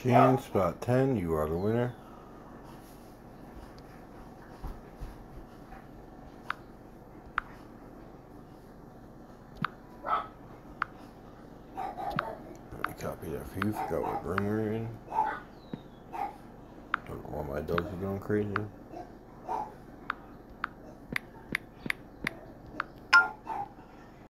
Shane, spot 10, you are the winner. Let me copy that for you. Forgot what room we're in. While my dogs are going crazy.